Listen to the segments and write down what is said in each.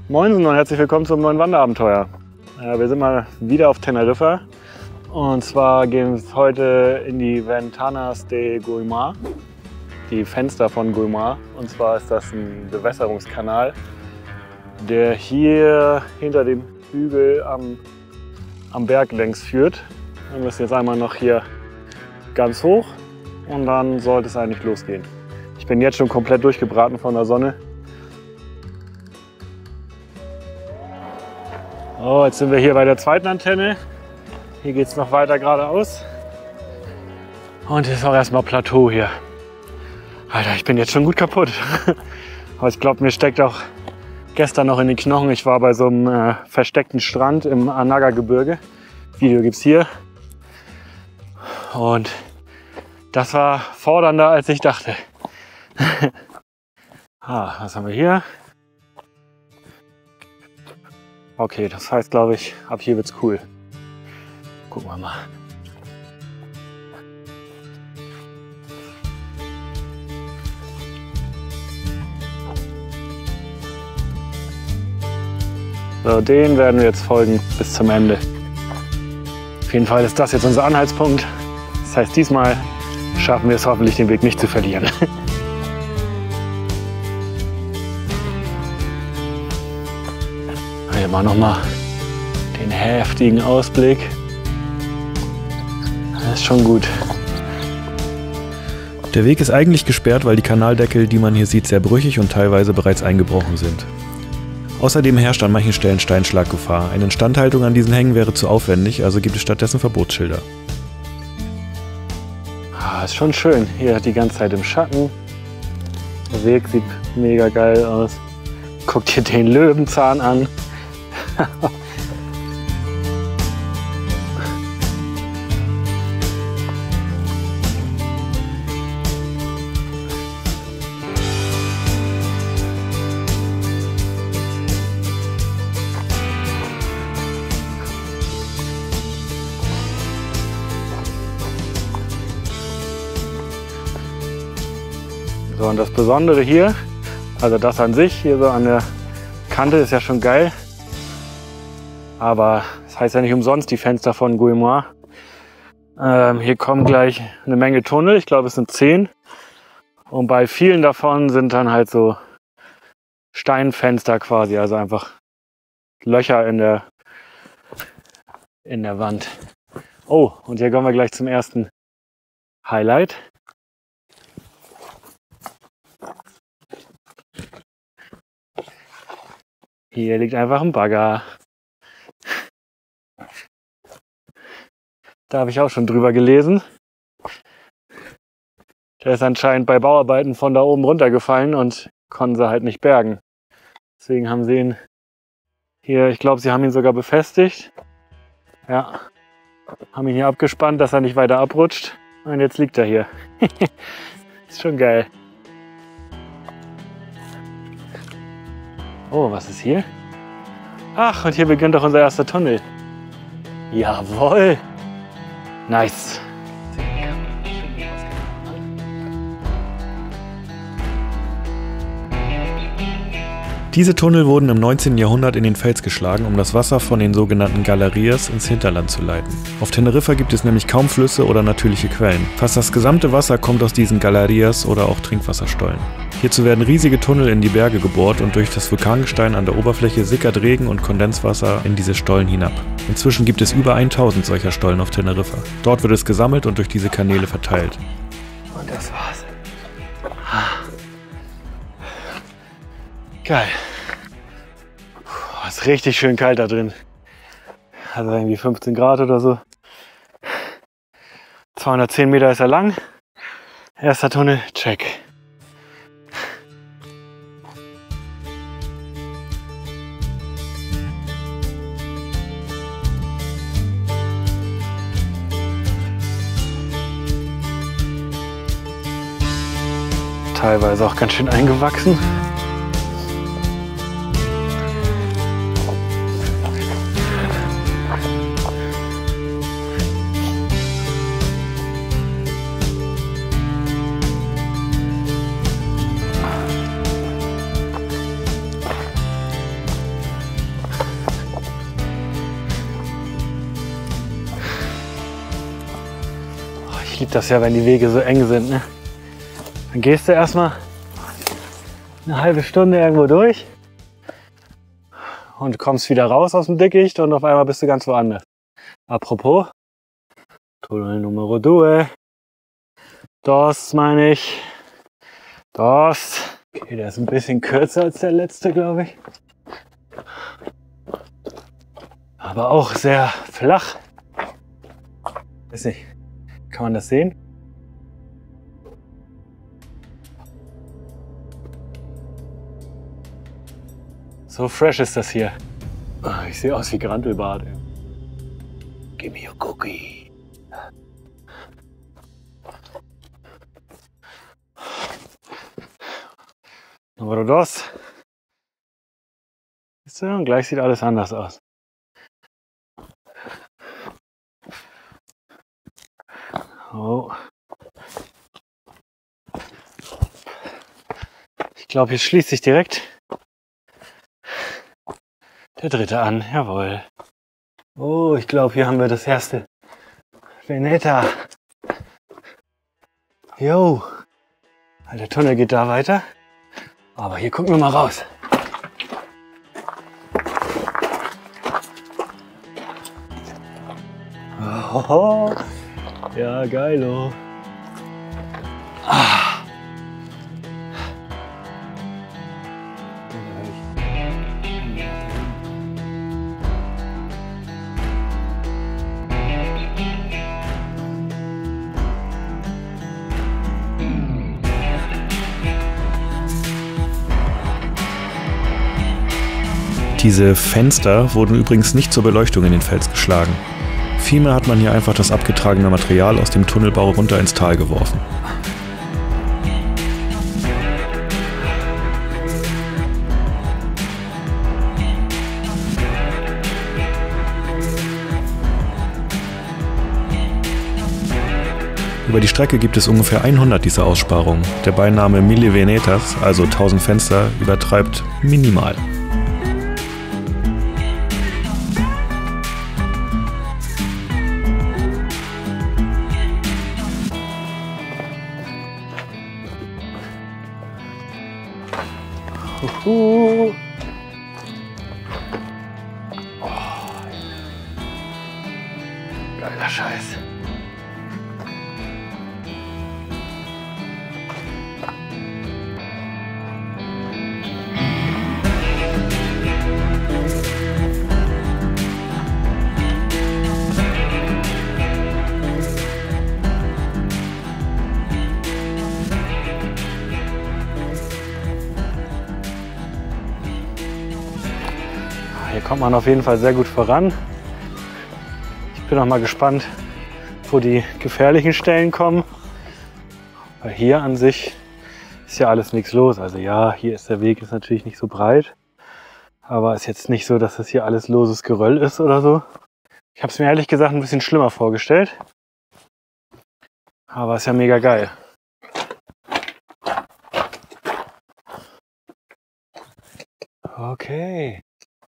Moinsen und herzlich willkommen zum neuen Wanderabenteuer. Wir sind mal wieder auf Teneriffa und zwar gehen wir heute in die Ventanas de Güímar, die Fenster von Güímar. Und zwar ist das ein Bewässerungskanal, der hier hinter dem Hügel am Berg längs führt. Wir müssen jetzt einmal noch hier ganz hoch und dann sollte es eigentlich losgehen. Ich bin jetzt schon komplett durchgebraten von der Sonne. Oh, jetzt sind wir hier bei der zweiten Antenne. Hier geht es noch weiter geradeaus. Und hier ist auch erstmal Plateau hier. Alter, ich bin jetzt schon gut kaputt. Aber ich glaube, mir steckt auch gestern noch in den Knochen. Ich war bei so einem versteckten Strand im Anaga-Gebirge. Video gibt's hier. Und das war fordernder, als ich dachte. Was haben wir hier? Okay, das heißt, glaube ich, ab hier wird's cool. Gucken wir mal. So, den werden wir jetzt folgen bis zum Ende. Auf jeden Fall ist das jetzt unser Anhaltspunkt. Das heißt, diesmal schaffen wir es hoffentlich, den Weg nicht zu verlieren. Hier mal nochmal den heftigen Ausblick. Das ist schon gut. Der Weg ist eigentlich gesperrt, weil die Kanaldeckel, die man hier sieht, sehr brüchig und teilweise bereits eingebrochen sind. Außerdem herrscht an manchen Stellen Steinschlaggefahr. Eine Instandhaltung an diesen Hängen wäre zu aufwendig, also gibt es stattdessen Verbotsschilder. Ist schon schön. Hier die ganze Zeit im Schatten. Der Weg sieht mega geil aus. Guckt dir den Löwenzahn an. So, und das Besondere hier, also das an sich, hier so an der Kante ist ja schon geil. Aber das heißt ja nicht umsonst die Fenster von Güímar. Hier kommen gleich eine Menge Tunnel, ich glaube es sind 10. Und bei vielen davon sind dann halt so Steinfenster quasi, also einfach Löcher in der Wand. Oh, und hier kommen wir gleich zum ersten Highlight. Hier liegt einfach ein Bagger. Da habe ich auch schon drüber gelesen. Der ist anscheinend bei Bauarbeiten von da oben runtergefallen und konnten sie halt nicht bergen. Deswegen haben sie ihn hier, ich glaube, sie haben ihn sogar befestigt. Ja, haben ihn hier abgespannt, dass er nicht weiter abrutscht. Und jetzt liegt er hier. Ist schon geil. Oh, was ist hier? Ach, und hier beginnt doch unser erster Tunnel. Jawohl! Nice! Diese Tunnel wurden im 19. Jahrhundert in den Fels geschlagen, um das Wasser von den sogenannten Galerías ins Hinterland zu leiten. Auf Teneriffa gibt es nämlich kaum Flüsse oder natürliche Quellen. Fast das gesamte Wasser kommt aus diesen Galerías oder auch Trinkwasserstollen. Hierzu werden riesige Tunnel in die Berge gebohrt und durch das Vulkangestein an der Oberfläche sickert Regen und Kondenswasser in diese Stollen hinab. Inzwischen gibt es über 1000 solcher Stollen auf Teneriffa. Dort wird es gesammelt und durch diese Kanäle verteilt. Und das war's. Geil. Ist richtig schön kalt da drin. Also irgendwie 15 Grad oder so. 210 Meter ist er lang. Erster Tunnel, check. Teilweise auch ganz schön eingewachsen. Ich liebe das ja, wenn die Wege so eng sind. Ne? Dann gehst du erstmal eine halbe Stunde irgendwo durch und kommst wieder raus aus dem Dickicht und auf einmal bist du ganz woanders. Apropos, Tunnel Numero 2. Das meine ich. Das. Okay, der ist ein bisschen kürzer als der letzte, glaube ich. Aber auch sehr flach. Weiß nicht, kann man das sehen? So fresh ist das hier. Ich sehe aus wie Grantelbart. Give me a cookie. Nummer 2. Siehst du? Und gleich sieht alles anders aus. Oh. Ich glaube, hier schließt sich direkt der 3. an. Jawohl. Oh, ich glaube, hier haben wir das erste Veneta. Jo. Der Tunnel geht da weiter. Aber hier gucken wir mal raus. Oh, ja, geilo. Diese Fenster wurden übrigens nicht zur Beleuchtung in den Fels geschlagen. Vielmehr hat man hier einfach das abgetragene Material aus dem Tunnelbau runter ins Tal geworfen. Über die Strecke gibt es ungefähr 100 dieser Aussparungen. Der Beiname Mille Venetas, also 1000 Fenster, übertreibt minimal. Oh. Geiler Scheiß. Hier kommt man auf jeden Fall sehr gut voran. Ich bin auch mal gespannt, wo die gefährlichen Stellen kommen. Weil hier an sich ist ja alles nichts los. Also ja, hier ist der Weg ist natürlich nicht so breit. Aber ist jetzt nicht so, dass das hier alles loses Geröll ist oder so. Ich habe es mir ehrlich gesagt ein bisschen schlimmer vorgestellt. Aber ist ja mega geil. Okay.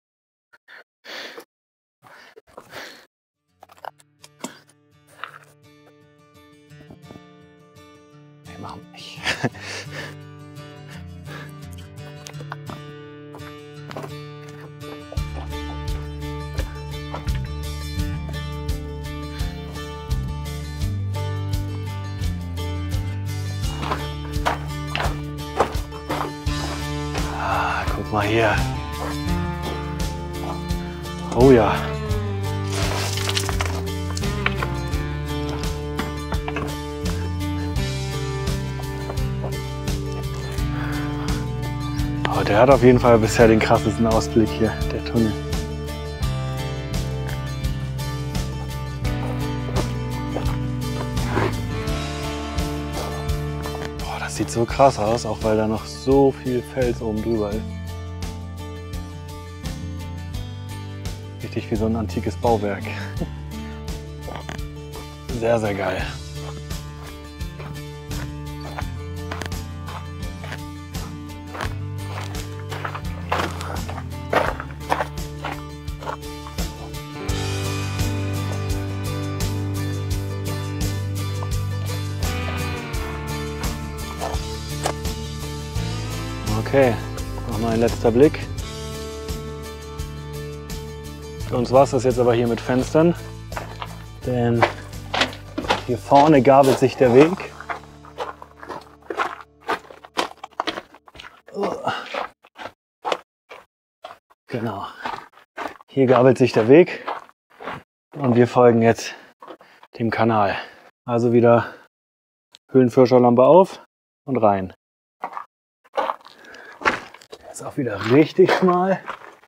Wir machen nicht. Guck mal hier. Oh ja. Oh, der hat auf jeden Fall bisher den krassesten Ausblick hier, der Tunnel. Boah, das sieht so krass aus, auch weil da noch so viel Fels oben drüber ist. Richtig wie so ein antikes Bauwerk. Sehr, sehr geil. Okay, nochmal ein letzter Blick. Für uns war es das jetzt aber hier mit Fenstern, denn hier vorne gabelt sich der Weg. Genau, hier gabelt sich der Weg und wir folgen jetzt dem Kanal. Also wieder Höhlenforscherlampe auf und rein. Jetzt auch wieder richtig schmal.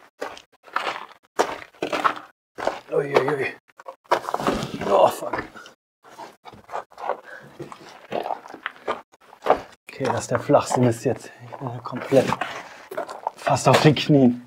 Uiuiui. Oh fuck. Okay, das ist der flachste Mist jetzt. Ich bin komplett fast auf den Knien.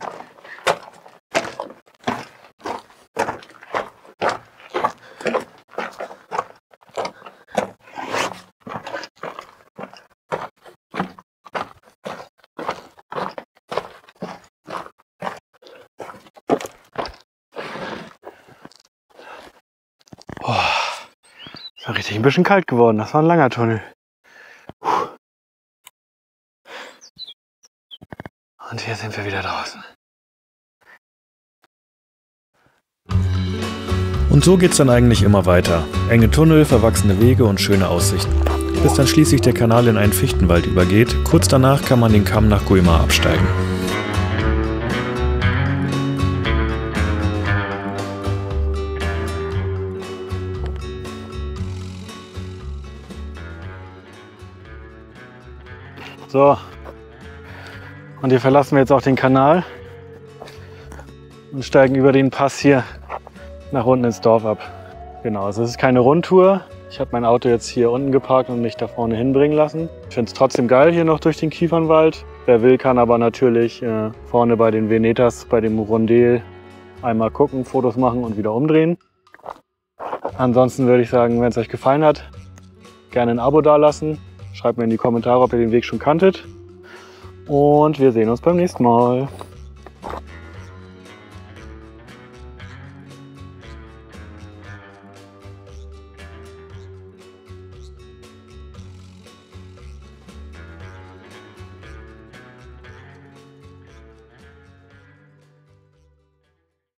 Ist ja richtig ein bisschen kalt geworden. Das war ein langer Tunnel. Und hier sind wir wieder draußen. Und so geht's dann eigentlich immer weiter. Enge Tunnel, verwachsene Wege und schöne Aussichten. Bis dann schließlich der Kanal in einen Fichtenwald übergeht. Kurz danach kann man den Kamm nach Guimar absteigen. So, und hier verlassen wir jetzt auch den Kanal und steigen über den Pass hier nach unten ins Dorf ab. Genau, also es ist keine Rundtour. Ich habe mein Auto jetzt hier unten geparkt und mich da vorne hinbringen lassen. Ich finde es trotzdem geil hier noch durch den Kiefernwald. Wer will, kann aber natürlich vorne bei den Venetas, bei dem Rondel einmal gucken, Fotos machen und wieder umdrehen. Ansonsten würde ich sagen, wenn es euch gefallen hat, gerne ein Abo dalassen. Schreibt mir in die Kommentare, ob ihr den Weg schon kanntet. Und wir sehen uns beim nächsten Mal.